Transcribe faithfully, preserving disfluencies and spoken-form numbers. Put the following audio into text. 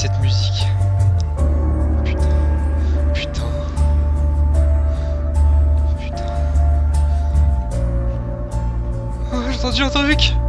cette musique. Putain. Putain. Putain. Oh, j'ai entendu un truc.